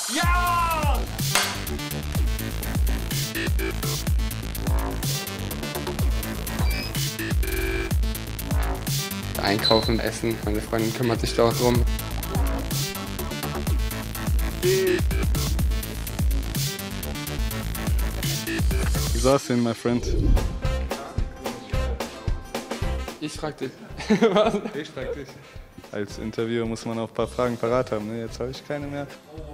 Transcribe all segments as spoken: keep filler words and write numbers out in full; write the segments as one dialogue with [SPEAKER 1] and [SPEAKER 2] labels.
[SPEAKER 1] Ja!
[SPEAKER 2] Einkaufen, essen. Meine Freundin kümmert sich da auch drum.
[SPEAKER 3] Exhausting, my friend.
[SPEAKER 2] Ich frag dich.
[SPEAKER 3] Was? Ich frag dich. Als Interviewer muss man auch ein paar Fragen parat haben. Ne? Jetzt habe ich keine mehr.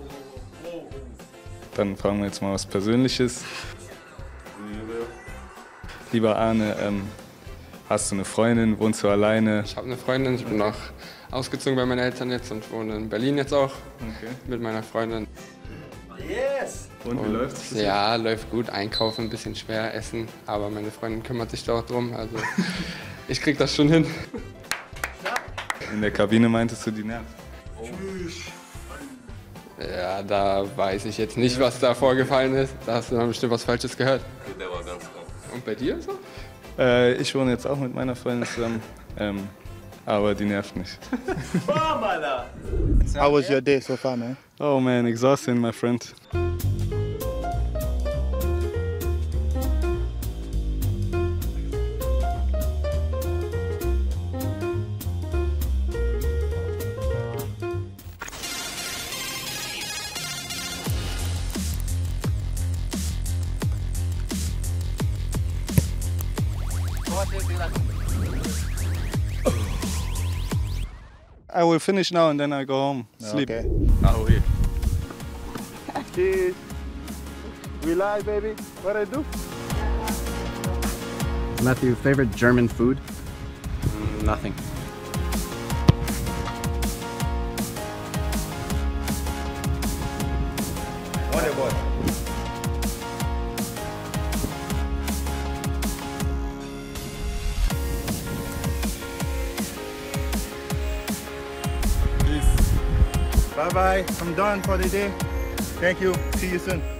[SPEAKER 3] Dann fragen wir jetzt mal was Persönliches. Lieber Arne, ähm, hast du eine Freundin? Wohnst du alleine?
[SPEAKER 2] Ich habe eine Freundin. Ich bin auch ausgezogen bei meinen Eltern jetzt und wohne in Berlin jetzt auch.
[SPEAKER 3] Okay.
[SPEAKER 2] Mit meiner Freundin.
[SPEAKER 1] Yes!
[SPEAKER 3] Und wie läuft's?
[SPEAKER 2] Ja, läuft gut. Einkaufen ein bisschen schwer, essen. Aber meine Freundin kümmert sich da auch drum. Also ich krieg das schon hin.
[SPEAKER 3] In der Kabine meintest du, die nervt.
[SPEAKER 2] Ja, da weiß ich jetzt nicht, was da vorgefallen ist. Da hast du dann bestimmt was Falsches gehört.
[SPEAKER 1] Der war ganz klar.
[SPEAKER 2] Und bei dir so?
[SPEAKER 3] Äh, ich wohne jetzt auch mit meiner Freundin zusammen. Ähm, aber die nervt nicht.
[SPEAKER 1] Bam, Alter!
[SPEAKER 4] How was your day so far, man?
[SPEAKER 3] Oh man, exhausting, my friend. I will finish now and then I go home, sleep.
[SPEAKER 4] Okay.
[SPEAKER 3] Oh, yeah.
[SPEAKER 4] Cheers. We live, baby. What I do?
[SPEAKER 5] Matthew, favorite German food?
[SPEAKER 2] Nothing.
[SPEAKER 4] Wonderboy. Bye bye. I'm done for the day. Thank you. See you soon.